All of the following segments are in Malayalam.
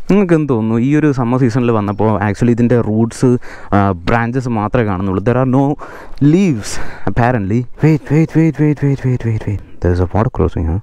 നിങ്ങൾക്ക് എന്ത് തോന്നുന്നു ഈ ഒരു സമ്മർ സീസണിൽ വന്നപ്പോൾ ആക്ച്വലി ഇതിൻ്റെ റൂട്ട്സ് ബ്രാഞ്ചസ് മാത്രമേ കാണുന്നുള്ളൂ. There are no leaves apparently. Wait there is a water crossing.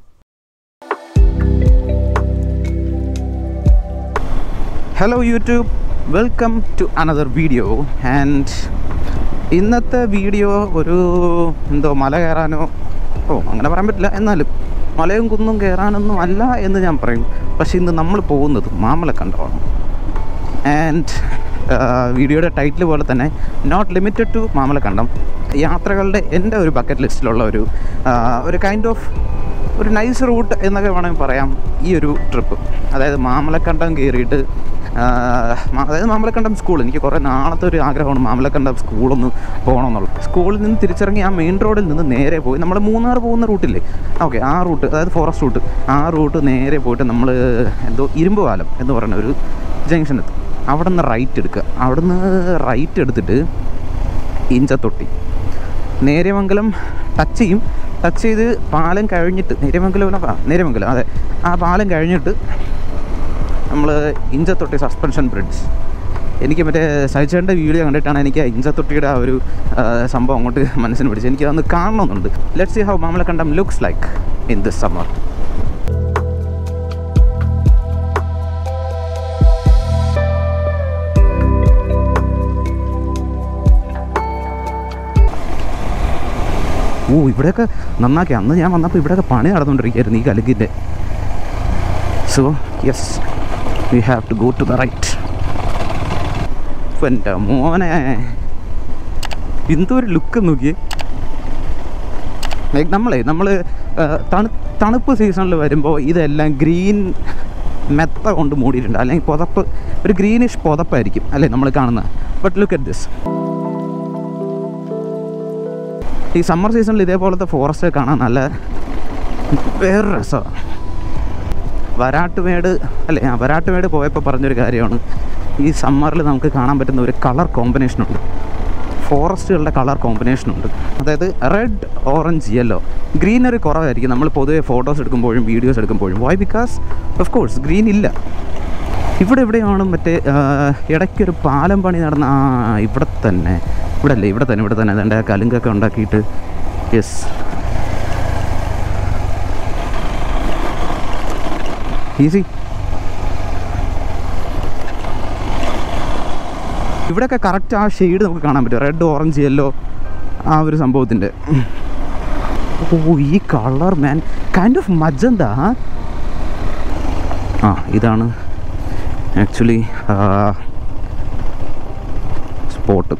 Hello YouTube, welcome to another video. And ഇന്നത്തെ വീഡിയോ ഒരു മല കയറാനോ അങ്ങനെ പറയാൻ പറ്റില്ല, എന്നാലും മലയും കുന്നും കയറാനൊന്നും അല്ല എന്ന് ഞാൻ പറയും. പക്ഷേ ഇന്ന് നമ്മൾ പോകുന്നത് മാമലക്കണ്ടമാണ്. ആൻഡ് വീഡിയോയുടെ ടൈറ്റിൽ പോലെ തന്നെ നോട്ട് ലിമിറ്റഡ് ടു മാമലക്കണ്ടം. യാത്രകളുടെ എൻ്റെ ഒരു ബക്കറ്റ് ലിസ്റ്റിലുള്ള ഒരു കൈൻഡ് ഓഫ് ഒരു നൈസ് റൂട്ട് എന്നൊക്കെ വേണമെങ്കിൽ പറയാം ഈ ഒരു ട്രിപ്പ്. അതായത് മാമലക്കണ്ടം കയറിയിട്ട് അതായത് മാമലക്കണ്ടം സ്കൂൾ, എനിക്ക് കുറേ നാളത്തെ ഒരു ആഗ്രഹമാണ് മാമലക്കണ്ടം സ്കൂളൊന്ന് പോകണമെന്നുള്ളത്. സ്കൂളിൽ നിന്ന് തിരിച്ചിറങ്ങി ആ മെയിൻ റോഡിൽ നിന്ന് നേരെ പോയി നമ്മൾ മൂന്നാർ പോകുന്ന റൂട്ടില്ലേ, ഓക്കെ, ആ റൂട്ട്, അതായത് ഫോറസ്റ്റ് റൂട്ട്, ആ റൂട്ട് നേരെ പോയിട്ട് നമ്മൾ ഇരുമ്പ് പാലം എന്ന് പറയുന്ന ഒരു ജംഗ്ഷൻ എത്തും. അവിടെ നിന്ന് റൈറ്റ് എടുക്കുക. അവിടെ നിന്ന് റൈറ്റ് എടുത്തിട്ട് ഇഞ്ചത്തൊട്ടി നേര്യമംഗലം ടച്ച് ചെയ്യും. ടച്ച് ചെയ്ത് പാലം കഴിഞ്ഞിട്ട് നേര്യമംഗലം അതെ, ആ പാലം കഴിഞ്ഞിട്ട് നമ്മൾ ഇഞ്ചത്തൊട്ടി സസ്പെൻഷൻ ബ്രിഡ്ജ്. എനിക്ക് മറ്റേ സഹിച്ചേണ്ട വീഡിയോ കണ്ടിട്ടാണ് എനിക്ക് ഇഞ്ചത്തൊട്ടിയുടെ ആ ഒരു സംഭവം അങ്ങോട്ട് മനസ്സിന് പിടിച്ചത്. എനിക്കതൊന്ന് കാണണമെന്നുണ്ട്. Let's see how Mamalakandam looks like in this summer. ഇവിടെയൊക്കെ നന്നാക്കി. അന്ന് ഞാൻ വന്നപ്പോൾ ഇവിടെയൊക്കെ പണി നടന്നുകൊണ്ടിരിക്കുകയായിരുന്നു ഈ കലുങ്കിൻ്റെ. So yes, we have to go to the right. എൻ്റെ മോനെ, എന്തൊരു ലുക്ക് നോക്കിയേ. ലൈക്ക് നമ്മൾ തണുപ്പ് സീസണിൽ വരുമ്പോൾ ഇതെല്ലാം ഗ്രീൻ മെത്ത കൊണ്ട് മൂടിയിട്ടുണ്ട്, അല്ലെങ്കിൽ പുതപ്പ്, ഒരു ഗ്രീനിഷ് പുതപ്പായിരിക്കും അല്ലേ നമ്മൾ കാണുന്നത്. But look at this. ഈ സമ്മർ സീസണിൽ ഇതേപോലത്തെ ഫോറസ്റ്റ് കാണാൻ നല്ല വേറെ രസമാണ്. വരാട്ടുമേട് അല്ലേ, വരാട്ടുമേട് പോയപ്പോൾ പറഞ്ഞൊരു കാര്യമാണ്, ഈ സമ്മറിൽ നമുക്ക് കാണാൻ പറ്റുന്ന ഒരു കളർ കോമ്പിനേഷനുണ്ട്, ഫോറസ്റ്റുകളുടെ കളർ കോമ്പിനേഷനുണ്ട്. അതായത് റെഡ്, ഓറഞ്ച്, യെല്ലോ. ഗ്രീനറി കുറവായിരിക്കും നമ്മൾ പൊതുവെ ഫോട്ടോസ് എടുക്കുമ്പോഴും വീഡിയോസ് എടുക്കുമ്പോഴും. Why? Because of course green ഇല്ല. ഇവിടെയാണ് മറ്റേ ഇടയ്ക്കൊരു പാലം പണി നടന്ന ഇവിടെ തന്നെ അതിൻ്റെ കലുങ്കൊക്കെ ഉണ്ടാക്കിയിട്ട്. Yes, easy. ഇവിടെയൊക്കെ കറക്റ്റ് ആ ഷെയ്ഡ് നമുക്ക് കാണാൻ പറ്റും, റെഡ്, ഓറഞ്ച്, യെല്ലോ, ആ ഒരു സംഭവത്തിൻ്റെ. ഈ colour man, kind of magenta. ഇതാണ് actually spot.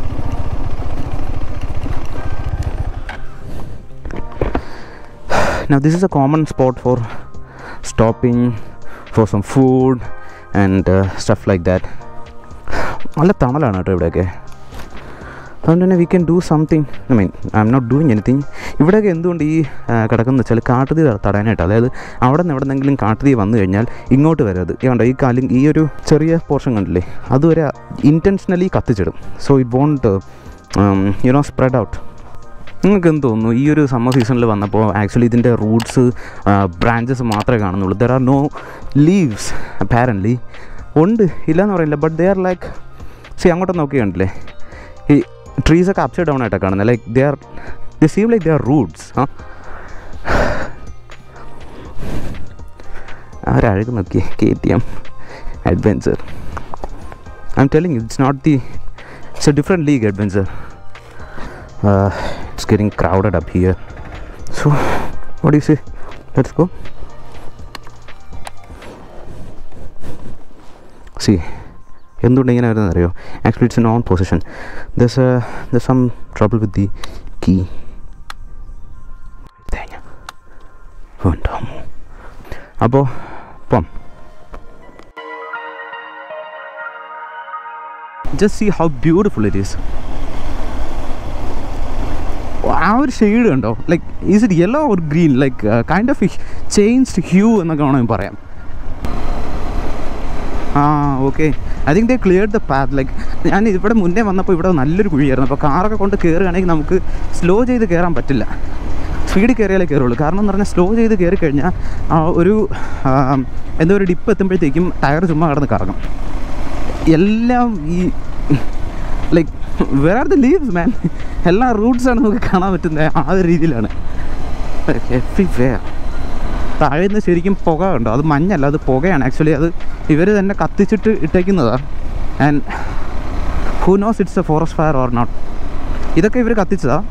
Now this is a common spot for stopping for some food and stuff like that. നല്ല തണലാണ് കേട്ടോ ഇവിടെയൊക്കെ. അതുകൊണ്ട് തന്നെ we can do something. I'm not doing anything. ഇവിടെയൊക്കെ എന്തുകൊണ്ട് ഈ കിടക്കുന്ന വെച്ചാൽ കാട്ടുതീ തടയാനായിട്ട്. അതായത് അവിടെ നിന്ന് എവിടെന്നെങ്കിലും കാട്ടുതീ വന്നു കഴിഞ്ഞാൽ ഇങ്ങോട്ട് വരരുത്. കണ്ടോ ഈ ഒരു ചെറിയ പോർഷൻ കണ്ടില്ലേ, അതുവരെ ഇൻറ്റൻഷനലി കത്തിച്ചിടും. So it won't spread out. നിങ്ങൾക്ക് എന്ത് തോന്നുന്നു ഈ ഒരു സമ്മർ സീസണിൽ വന്നപ്പോൾ ആക്ച്വലി ഇതിൻ്റെ റൂട്ട്സ് ബ്രാഞ്ചസ് മാത്രമേ കാണുന്നുള്ളൂ. There are no leaves apparently. ഉണ്ട്, ഇല്ലയെന്ന് പറയില്ല, ബട്ട് ദേ ആർ ലൈക്ക്, അങ്ങോട്ട് നോക്കി കണ്ടില്ലേ, ഈ ട്രീസൊക്കെ അപ്സൈഡ് ഡൗൺ ആയിട്ടാണ് കാണുന്നത്. Like they seem like they are roots. അവരഴുകി നോക്കി KTM adventure. I'm telling you, it's a different league adventure. It's getting crowded up here. So what do you say? Let's go. See, എന്തുകൊണ്ട് ഇങ്ങനെ വരുന്നത് അറിയോ? Actually it's an own position. there's some trouble with the key. അപ്പോൾ just see how beautiful it is. ആ ഒരു ഷെയ്ഡ് കണ്ടോ, like is it yellow or green, like kind of changed hue എന്നൊക്കെ വേണമെങ്കിൽ പറയാം. Okay, I think they cleared the path. Like ഞാൻ ഇവിടെ മുന്നേ വന്നപ്പോൾ ഇവിടെ നല്ലൊരു കുഴിയായിരുന്നു. അപ്പോൾ കാറൊക്കെ കൊണ്ട് കയറുകയാണെങ്കിൽ നമുക്ക് സ്ലോ ചെയ്ത് കയറാൻ പറ്റില്ല. സ്പീഡിൽ കയറിയാലേ കയറുള്ളൂ. കാരണം എന്ന് പറഞ്ഞാൽ സ്ലോ ചെയ്ത് കയറി കഴിഞ്ഞാൽ ഒരു എന്തോ ഒരു ഡിപ്പ് എത്തുമ്പോഴത്തേക്കും ടയർ ചുമ്മാ കിടന്ന് കറങ്ങും. എല്ലാം ഈ like where are the leaves man, എല്ലാ റൂട്ട്സാണ് നമുക്ക് കാണാൻ പറ്റുന്നത്. ആ ഒരു രീതിയിലാണ് എവ്രിവെയർ. താഴെ നിന്ന് ശരിക്കും പുക ഉണ്ടോ? അത് മഞ്ഞല്ല, അത് പുകയാണ് ആക്ച്വലി. അത് ഇവർ തന്നെ കത്തിച്ചിട്ട് ഇട്ടേക്കുന്നതാണ്. And who knows it's a forest fire or not. ഇതൊക്കെ ഇവർ കത്തിച്ചതാണ്,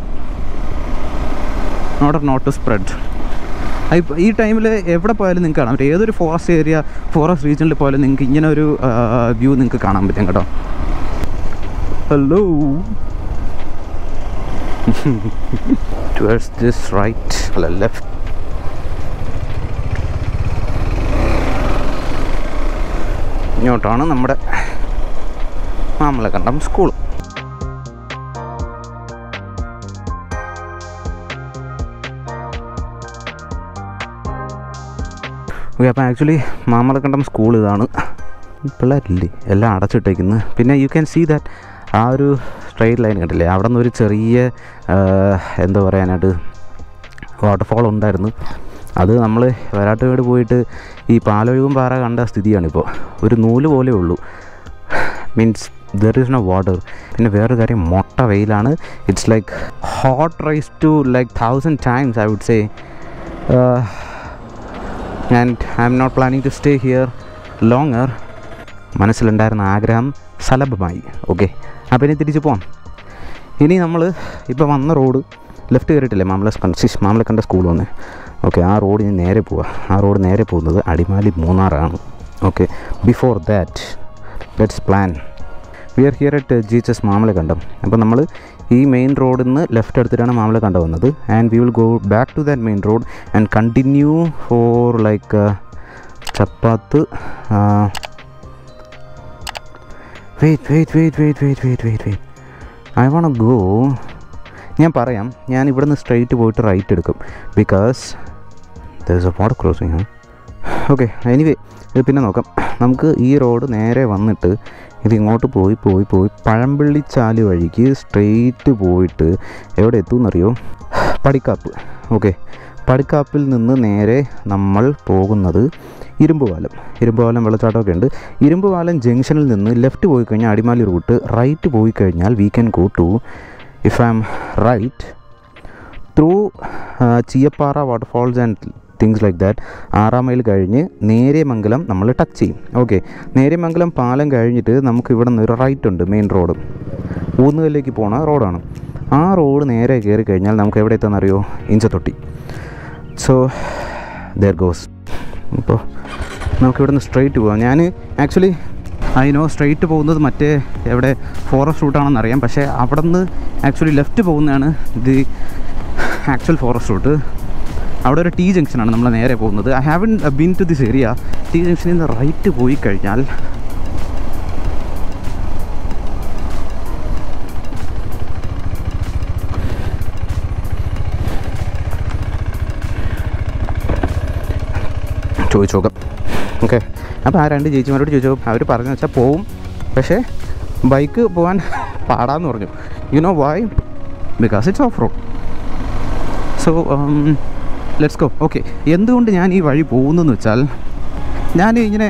നോട്ട് ടു സ്പ്രെഡ്. ഈ ടൈമിൽ എവിടെ പോയാലും നിങ്ങൾക്ക് കാണാൻ പറ്റും. ഏതൊരു ഫോറസ്റ്റ് ഏരിയ, ഫോറസ്റ്റ് റീജിയനിൽ പോയാലും നിങ്ങൾക്ക് ഇങ്ങനെ ഒരു വ്യൂ നിങ്ങൾക്ക് കാണാൻ പറ്റും കേട്ടോ. ഹലോ ടുവേർഡ്സ് ദിസ് റൈറ്റ് അല്ല ലെഫ്റ്റ്. ഇങ്ങോട്ടാണ് നമ്മുടെ മാമലക്കണ്ടം സ്കൂൾ. ഓക്കെ, അപ്പോൾ ആക്ച്വലി മാമലക്കണ്ടം സ്കൂൾ ഇതാണ്. പിള്ളേരില്ലേ എല്ലാം അടച്ചിട്ടേക്കുന്നത്. പിന്നെ യു ക്യാൻ സീ ദാറ്റ് ആ ഒരു സ്ട്രെയിറ്റ് ലൈൻ കണ്ടില്ലേ, അവിടെ നിന്ന് ഒരു ചെറിയ എന്താ പറയാനായിട്ട് വാട്ടർഫോൾ ഉണ്ടായിരുന്നു. അത് നമ്മൾ വരാട്ടുകേട് പോയിട്ട് ഈ പാലൊഴുകും പാറ കണ്ട സ്ഥിതിയാണിപ്പോൾ. ഒരു നൂല് പോലെ ഉള്ളൂ, means there is no water. പിന്നെ വേറൊരു കാര്യം, മൊട്ട വെയിലാണ്. It's like hot rise to like 1000 times I would say. And I'm not planning to stay here longer. മനസ്സിലുണ്ടായിരുന്ന ആഗ്രഹം സലഭമായി. ഓക്കെ, അപ്പോൾ ഇനി തിരിച്ച് പോവാം. ഇനി നമ്മൾ ഇപ്പോൾ വന്ന റോഡ് ലെഫ്റ്റ് കയറിയിട്ടില്ലേ, മാമലക്കണ്ട സ്കൂൾ വന്ന്. ഓക്കെ, ആ റോഡ് ഇനി നേരെ പോവുക. ആ റോഡ് നേരെ പോകുന്നത് അടിമാലി മൂന്നാറാണ്. Okay, before that let's plan. We are here at GHS Mamalakandam. അപ്പോൾ നമ്മൾ ഈ മെയിൻ റോഡിൽ നിന്ന് ലെഫ്റ്റ് എടുത്തിട്ടാണ് മാമലക്കണ്ടം വന്നത്. And we will go back to that main road and continue for like Chappath. Wait I want go. ഞാൻ പറയാം, ഞാൻ ഇവിടെ നിന്ന് സ്ട്രെയിറ്റ് പോയിട്ട് റൈറ്റ് എടുക്കും, because there is a water crossing. Okay, anyway ഇത് പിന്നെ നോക്കാം. നമുക്ക് ഈ റോഡ് നേരെ വന്നിട്ട് ഇത് ഇങ്ങോട്ട് പോയി പഴമ്പള്ളിച്ചാല് വഴിക്ക് സ്ട്രെയിറ്റ് പോയിട്ട് എവിടെ എത്തുമെന്നറിയോ? പടിക്കാപ്പ്. ഓക്കെ, പടിക്കാപ്പിൽ നിന്ന് നേരെ നമ്മൾ പോകുന്നത് ഇരുമ്പുപാലം വെള്ളച്ചാട്ടമൊക്കെ ഉണ്ട്. ഇരുമ്പുപാലം ജംഗ്ഷനിൽ നിന്ന് ലെഫ്റ്റ് പോയി കഴിഞ്ഞാൽ അടിമാലി റൂട്ട്, റൈറ്റ് പോയി കഴിഞ്ഞാൽ we can go to, if I'm right, through Cheeyappara waterfalls and things like that. 6 mile കഴിഞ്ഞ് നേര്യമംഗലം നമ്മൾ ടച്ച് ചെയ്യും. ഓക്കെ, നേര്യമംഗലം പാലം കഴിഞ്ഞിട്ട് നമുക്ക് ഇവിടെ നിന്ന് ഒരു റൈറ്റ് ഉണ്ട്, മെയിൻ റോഡ് ഊന്നുകല്ലിലേക്ക് പോണ റോഡാണ്. ആ റോഡ് നേരെ കയറി കഴിഞ്ഞാൽ നമുക്ക് എവിടെ എത്താമെന്നറിയോ? ഇഞ്ചത്തൊട്ടി. So there goes. അപ്പോൾ നമുക്കിവിടെ നിന്ന് സ്ട്രെയിറ്റ് പോകാം. ഞാൻ ആക്ച്വലി അതിനോ സ്ട്രെയിറ്റ് പോകുന്നത് മറ്റേ എവിടെ ഫോറസ്റ്റ് റൂട്ടാണെന്നറിയാം, പക്ഷേ അവിടെ നിന്ന് ആക്ച്വലി ലെഫ്റ്റ് പോകുന്നതാണ് ഇത് ആക്ച്വൽ ഫോറസ്റ്റ് റൂട്ട്. അവിടെ ഒരു T ജംഗ്ഷനാണ് നമ്മൾ നേരെ പോകുന്നത്. I haven't been to this area. T ജംഗ്ഷനിൽ നിന്ന് റൈറ്റ് പോയി കഴിഞ്ഞാൽ ചോദിച്ചു നോക്കാം. ഓക്കെ, അപ്പോൾ ആ 2 ചേച്ചിമാരോട് ചോദിച്ചു. അവർ പറഞ്ഞു വെച്ചാൽ പോവും, പക്ഷേ ബൈക്ക് പോകാൻ പാടാന്ന് പറഞ്ഞു. You know why? Because it's off road. So let's go. Okay, എന്തുകൊണ്ട് ഞാൻ ഈ വഴി പോകുന്നതെന്ന് വെച്ചാൽ, ഞാൻ ഇങ്ങനെ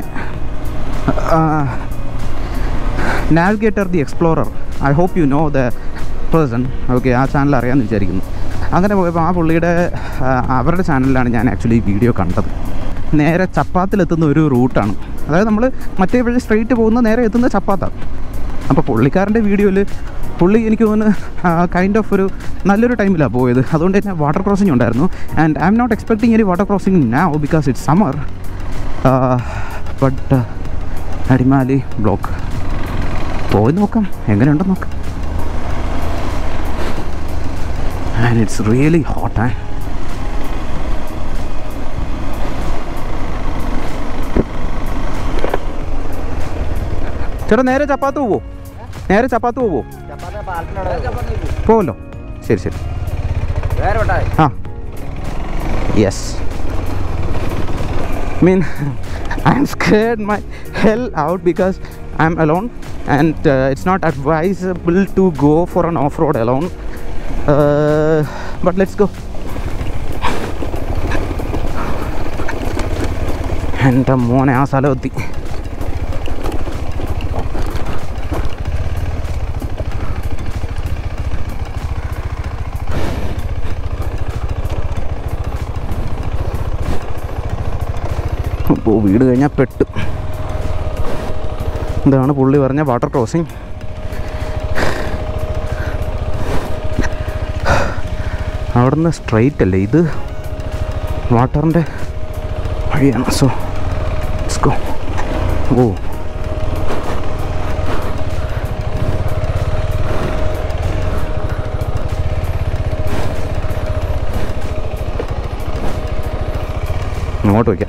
navigator the explorer, I hope you know the person. Okay, ആ ചാനൽ അറിയാമെന്ന് വിചാരിക്കുന്നു. അങ്ങനെ പോയപ്പോൾ ആ പുള്ളിയുടെ അവരുടെ ചാനലിലാണ് ഞാൻ ആക്ച്വലി ഈ വീഡിയോ കണ്ടത്. നേരെ ചപ്പാത്തിലെത്തുന്ന ഒരു റൂട്ടാണ്. അതായത് നമ്മൾ മറ്റേ വഴി സ്ട്രെയിറ്റ് പോകുന്ന നേരെ എത്തുന്ന ചപ്പാത്താണ്. അപ്പോൾ പുള്ളിക്കാരൻ്റെ വീഡിയോയിൽ പുള്ളി എനിക്ക് തോന്നുന്നു കൈൻഡ് ഓഫ് ഒരു നല്ലൊരു ടൈമിലാണ് പോയത്. അതുകൊണ്ട് തന്നെ വാട്ടർ ക്രോസിംഗ് ഉണ്ടായിരുന്നു. And I'm not expecting any water crossing now because it's summer. But Adimali block പോയി നോക്കാം, എങ്ങനെയുണ്ടെന്ന് നോക്കാം. And it's really hot. ചേട്ടാ നേരെ ചപ്പാത്ത് പോവോ? പോവല്ലോ. ശരി. ആ yes. Mean I'm scared my hell out because I'm alone and it's not advisable to go for an off road alone. But let's go. എൻ്റെ മോനെ ആ സ്ഥലമെത്തി. അപ്പോൾ വീട് കഴിഞ്ഞാൽ പെട്ട്. ഇതാണ് പുള്ളി പറഞ്ഞ വാട്ടർ ക്രോസിങ്. അവിടെ നിന്ന് സ്ട്രെയിറ്റ് അല്ലേ, ഇത് വാട്ടറിൻ്റെ വഴിയാണ്. So let's go. ഓ അങ്ങോട്ട് വയ്ക്കാം.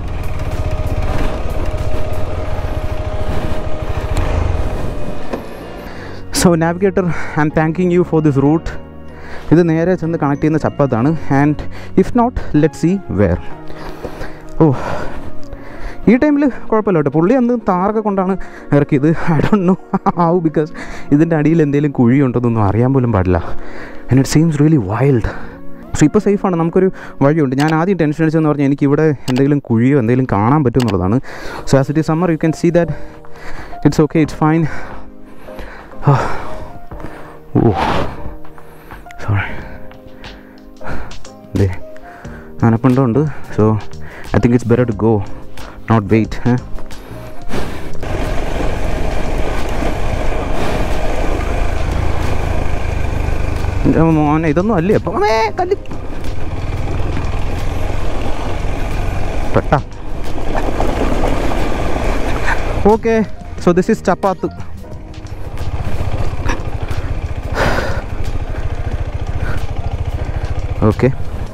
So navigator, I'm thanking you for this route. ഇത് നേരെ ചെന്ന് കണക്ട് ചെയ്യുന്ന ചപ്പാത്താണ്. And if not let see where. ഓ ഈ ടൈമിൽ കുഴപ്പമില്ല കേട്ടോ. പുള്ളി അന്ന് താറൊക്കെ കൊണ്ടാണ് ഇറക്കിയത്. I don't know how, because ഇതിൻ്റെ അടിയിൽ എന്തെങ്കിലും കുഴിയുണ്ടെന്നൊന്നും അറിയാൻ പോലും പാടില്ല. And it seems really wild. പക്ഷേ ഇപ്പോൾ സേഫാണ്. നമുക്കൊരു വഴിയുണ്ട്. ഞാൻ ആദ്യം ടെൻഷൻ അടിച്ചതെന്ന് പറഞ്ഞാൽ എനിക്കിവിടെ എന്തെങ്കിലും കുഴിയോ എന്തെങ്കിലും കാണാൻ പറ്റും എന്നുള്ളതാണ്. So as it is summer you can see that it's okay, it's fine. Oh sorry, അതെ ആനപ്പുണ്ടുണ്ട്. So I think it's better to go, not wait. മോനെ ഇതൊന്നും അല്ലേ അപ്പം കല്ല് പെട്ട. Okay, so this is Chappath. Okay,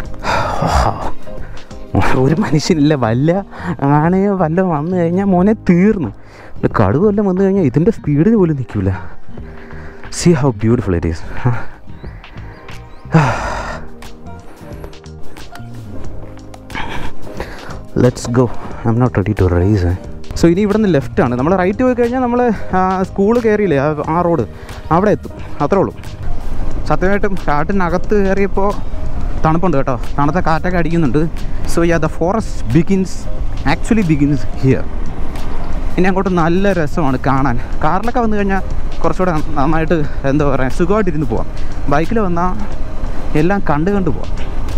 ഒരു മനുഷ്യനില്ല. വല്ല ആണയോ വല്ല വന്നു കഴിഞ്ഞാൽ മോനെ തീർന്നു. കടുവ വല്ലതും വന്നു കഴിഞ്ഞാൽ ഇതിൻ്റെ സ്പീഡിൽ പോലും നിൽക്കില്ല. See how beautiful it is. Let's go. I'm not ready to rise. So ഇനി ഇവിടെ നിന്ന് ലെഫ്റ്റാണ്. നമ്മൾ റൈറ്റ് പോയി കഴിഞ്ഞാൽ നമ്മൾ സ്കൂൾ കയറിയില്ലേ ആ റോഡ്, അവിടെ എത്തും. അത്രേ ഉള്ളൂ. സത്യമായിട്ടും കാട്ടിനകത്ത് കയറിയപ്പോൾ തണുപ്പുണ്ട് കേട്ടോ. തണുത്ത കാറ്റൊക്കെ അടിക്കുന്നുണ്ട്. So yeah, the forest actually begins here. ഇനി അങ്ങോട്ട് നല്ല രസമാണ് കാണാൻ. കാറിലൊക്കെ വന്നു കഴിഞ്ഞാൽ കുറച്ചുകൂടെ നന്നായിട്ട് എന്താ പറയുക, സുഖമായിട്ടിരുന്ന് പോവാം. ബൈക്കിൽ വന്നാൽ എല്ലാം കണ്ട് പോവാം.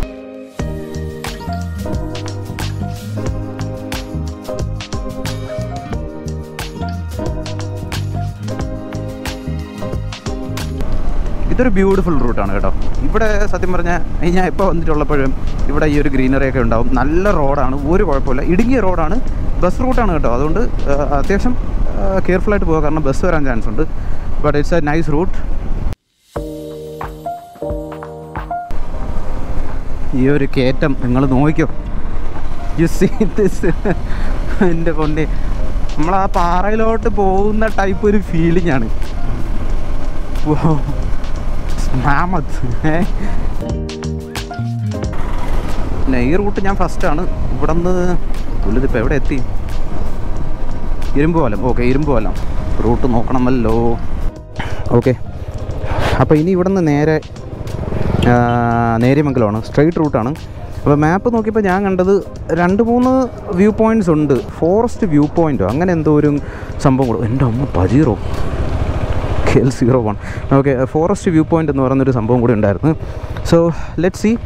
ഇതൊരു ബ്യൂട്ടിഫുൾ റൂട്ടാണ് കേട്ടോ. ഇവിടെ സത്യം പറഞ്ഞാൽ ഞാൻ ഇപ്പോൾ വന്നിട്ടുള്ളപ്പോഴും ഇവിടെ ഈ ഒരു ഗ്രീനറിയൊക്കെ ഉണ്ടാവും. നല്ല റോഡാണ്, ഒരു കുഴപ്പമില്ല. ഇടുങ്ങിയ റോഡാണ്, ബസ് റൂട്ടാണ് കേട്ടോ. അതുകൊണ്ട് അത്യാവശ്യം കെയർഫുള്ളായിട്ട് പോകുക, കാരണം ബസ് വരാൻ ചാൻസ് ഉണ്ട്. But it's a nice route. ഈ ഒരു കയറ്റം നിങ്ങൾ നോക്കിക്കോ. You see this. എൻ്റെ പൊന്നെ, നമ്മൾ ആ പാറയിലോട്ട് പോകുന്ന ടൈപ്പ് ഒരു ഫീലിംഗ് ആണ്. പിന്നെ ഈ റൂട്ട് ഞാൻ ഫസ്റ്റാണ്. ഇവിടെ നിന്ന് പുള്ളിതിപ്പോൾ എവിടെ എത്തി? ഇരുമ്പുപാലം. ഓക്കെ, ഇരുമ്പുപാലം റൂട്ട് നോക്കണമല്ലോ. ഓക്കെ, അപ്പോൾ ഇനി ഇവിടെ നിന്ന് നേരെ നേര്യമംഗലമാണ്. സ്ട്രെയിറ്റ് റൂട്ടാണ്. അപ്പോൾ മാപ്പ് നോക്കിയപ്പോൾ ഞാൻ കണ്ടത് 2-3 വ്യൂ പോയിൻറ്റ്സ് ഉണ്ട്. ഫോറസ്റ്റ് വ്യൂ പോയിൻറ്റോ അങ്ങനെ എന്തോ ഒരു സംഭവം കൂടെ. എൻ്റെ അമ്മ Pajero KL01. Okay, forest view point എന്ന് പറയുന്നൊരു സംഭവം കൂടി ഉണ്ടായിരുന്നു. So let's see.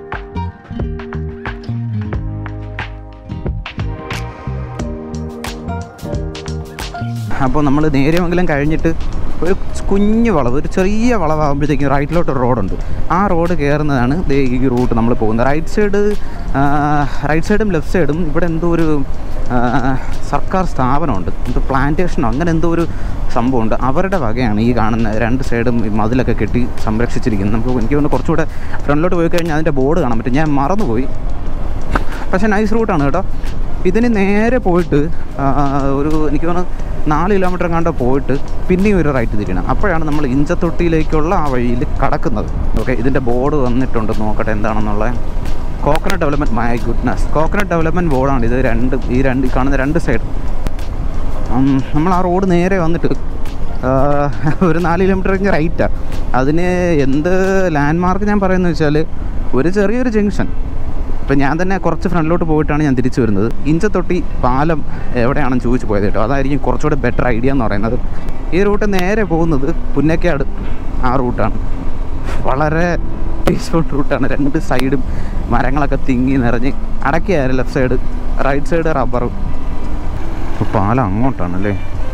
അപ്പോൾ നമ്മൾ നേര്യമംഗലം കഴിഞ്ഞിട്ട് ഒരു കുഞ്ഞ് വളവ്, ഒരു ചെറിയ വളവാകുമ്പോഴത്തേക്കും റൈറ്റിലോട്ട് റോഡുണ്ട്. ആ റോഡ് കയറുന്നതാണ് ഈ റൂട്ട് നമ്മൾ പോകുന്നത്. റൈറ്റ് സൈഡും ലെഫ്റ്റ് സൈഡും ഇവിടെ എന്തോ ഒരു സർക്കാർ സ്ഥാപനമുണ്ട്, എന്തോ പ്ലാന്റേഷനോ അങ്ങനെ എന്തോ ഒരു സംഭവമുണ്ട്. അവരുടെ വകയാണ് ഈ കാണുന്ന 2 സൈഡും മതിലൊക്കെ കെട്ടി സംരക്ഷിച്ചിരിക്കുന്നത്. എനിക്ക് തോന്നുന്നു കുറച്ചുകൂടെ ഫ്രണ്ടിലോട്ട് പോയി കഴിഞ്ഞാൽ അതിൻ്റെ ബോർഡ് കാണാൻ പറ്റും. ഞാൻ മറന്നുപോയി. പക്ഷേ നൈസ് റൂട്ടാണ് കേട്ടോ. ഇതിന് നേരെ പോയിട്ട് എനിക്ക് തോന്നുന്നു 4 കിലോമീറ്റർ കണ്ടോ പോയിട്ട് പിന്നെയും ഒരു റൈറ്റ് തിരിയണം. അപ്പോഴാണ് നമ്മൾ ഇഞ്ചത്തൊട്ടിയിലേക്കുള്ള ആ വഴിയിൽ കടക്കുന്നത്. ഓക്കെ, ഇതിൻ്റെ ബോർഡ് വന്നിട്ടുണ്ട്, നോക്കട്ടെ എന്താണെന്നുള്ളത്. Coconut development, my goodness, coconut development ബോർഡാണ് ഇത്. ഈ കാണുന്ന 2 സൈഡ്. നമ്മൾ ആ റോഡ് നേരെ വന്നിട്ട് ഒരു 4 കിലോമീറ്റർ കഴിഞ്ഞ് റൈറ്റാണ്. അതിന് എന്ത് ലാൻഡ് മാർക്ക് ഞാൻ പറയുന്നത് വെച്ചാൽ ഒരു ചെറിയൊരു ജംഗ്ഷൻ. ഇപ്പം ഞാൻ തന്നെ കുറച്ച് ഫ്രണ്ടിലോട്ട് പോയിട്ടാണ് ഞാൻ തിരിച്ചു വരുന്നത്. ഇഞ്ചത്തൊട്ടി പാലം എവിടെയാണെന്ന് ചോദിച്ചു പോയത് കേട്ടോ. അതായിരിക്കും കുറച്ചുകൂടെ ബെറ്റർ ഐഡിയ എന്ന് പറയുന്നത്. ഈ റൂട്ട് നേരെ പോകുന്നത് പുന്നക്കാട് ആ റൂട്ടാണ്. വളരെ പീസ്ഫുൾ റൂട്ടാണ്. രണ്ട് സൈഡും മരങ്ങളൊക്കെ തിങ്ങി നിറഞ്ഞ് അടക്കിയായിരുന്നു. ലെഫ്റ്റ് സൈഡ്, റൈറ്റ് സൈഡ് റബ്ബറും. പാലം അങ്ങോട്ടാണല്ലേ.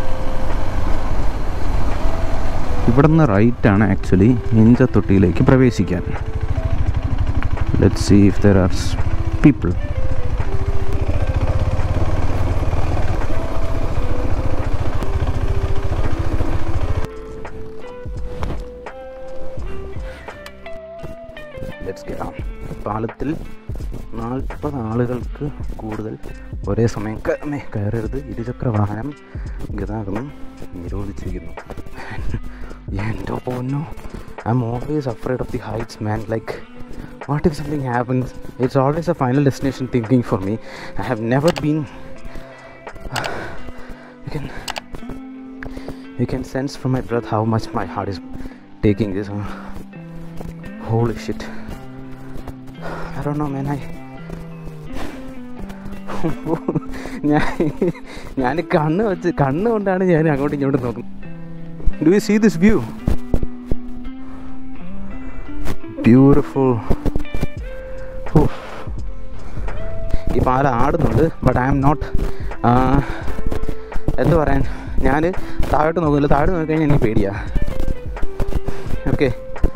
ഇവിടെ നിന്ന് റൈറ്റാണ് ആക്ച്വലി ഇഞ്ചത്തൊട്ടിയിലേക്ക് പ്രവേശിക്കാൻ. Let's see if there are people. പാലത്തിൽ 40 ആളുകൾക്ക് കൂടുതൽ ഒരേ സമയം കയറരുത്. ഇരുചക്ര വാഹനം ഗതാഗതം നിരോധിച്ചിരിക്കുന്നു. എൻ്റെ പൊന്നോ, I'm always afraid of the heights man. Like what if something happens? It's always a final destination thinking for me. I have never been you can sense from my breath how much my heart is taking this. Holy shit, I don't know man. ഞാൻ കണ്ണുകൊണ്ടാണ് ഞാൻ അങ്ങോട്ടും ഇങ്ങോട്ടും നോക്കുന്നത്. Do you see this view? Beautiful. ഈ പാലം ആടുന്നുണ്ട്. ബട്ട് ഐ ആം നോട്ട്, എന്താ പറയാൻ, ഞാൻ താഴോട്ട് നോക്കുന്നില്ല. താഴോട്ട് നോക്കിക്കഴിഞ്ഞാൽ എനിക്ക് പേടിയാണ്. ഓക്കെ,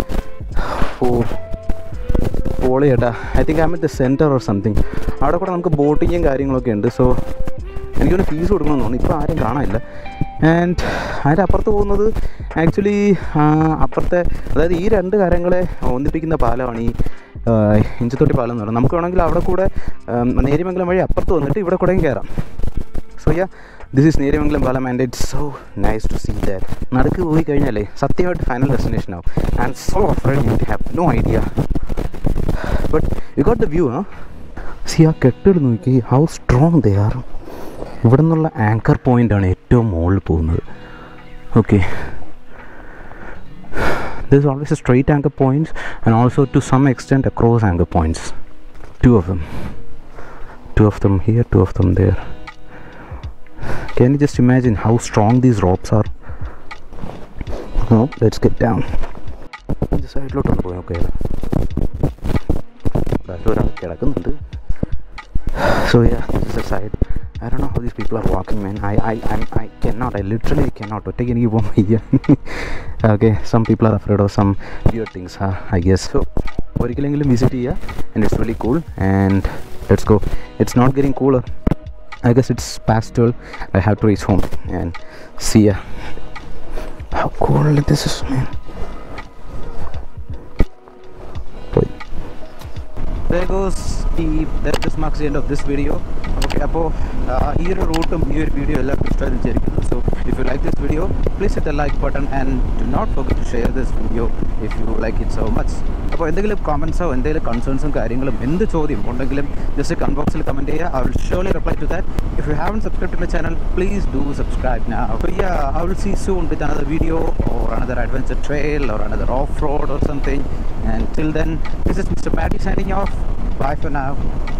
പോളി ചേട്ടാ. I think I am at the centre or something. അവിടെ കൂടെ നമുക്ക് ബോട്ടിങ്ങും കാര്യങ്ങളൊക്കെ ഉണ്ട്. സോ എനിക്കൊന്ന് ഫീസ് കൊടുക്കണമെന്ന് തോന്നുന്നു. ഇപ്പോൾ ആരും കാണാനില്ല. ആൻഡ് അതിൻ്റെ അപ്പുറത്ത് പോകുന്നത് ആക്ച്വലി അപ്പുറത്തെ, അതായത് ഈ രണ്ട് കാര്യങ്ങളെ ഒന്നിപ്പിക്കുന്ന പാലമാണ് ഈ ഇഞ്ചത്തൊട്ടി പാലം എന്ന് പറയുന്നത്. നമുക്ക് വേണമെങ്കിൽ അവിടെ കൂടെ നേര്യമംഗലം വഴി അപ്പുറത്ത് വന്നിട്ട് ഇവിടെ കൂടെയും കയറാം. So yeah, this is Neriamangalam പാലം and it's so nice to see that. നടക്ക് പോയി കഴിഞ്ഞാലേ സത്യമായിട്ട് ഫൈനൽ ഡെസ്റ്റിനേഷൻ ആവും. And so afraid you have no idea. But you got the view. സി ആ കെട്ടിട നോക്കി, ഹൗ സ്ട്രോങ് ദേ ആർ. ഇവിടെ നിന്നുള്ള ആങ്കർ പോയിൻ്റാണ് ഏറ്റവും മുകളിൽ പോകുന്നത്. Okay, there's always a straight anchor points and also to some extent across anchor points. Two of them here, two of them there. Can you just imagine how strong these ropes are? No, let's get down. This side lot on going. Okay, so yeah, this is the side. I don't know how these people are walking, man. I cannot. I literally cannot. Take any one here. Okay, some people are afraid of some weird things, I guess. So, orichalengilum visit here, and it's really cool. And let's go. It's not getting cooler. I guess it's past 12. I have to reach home and see ya. How cool this is, man. There goes that just marks the end of this video. Okay, അപ്പോൾ ഈ ഒരു റൂട്ടും ഈ ഒരു വീഡിയോ എല്ലാവർക്കും ഇഷ്ടമായി വിചാരിക്കുന്നു. So if you like this video, please hit the like button and do not forget to share this video if you like it so much. അപ്പോൾ എന്തെങ്കിലും കമൻസോ എന്തെങ്കിലും കൺസേൺസും കാര്യങ്ങളും എന്ത് ചോദ്യം ഉണ്ടെങ്കിലും ജസ്റ്റ് കമന്റ് ബോക്സിൽ കമൻറ്റ് ചെയ്യുക. I will surely reply to that. If you haven't subscribed to my channel, please do subscribe now. So yeah, I will see you soon with another video or another adventure trail or another off-road or something. And till then, this is Mr. Paddy signing off. Bye for now.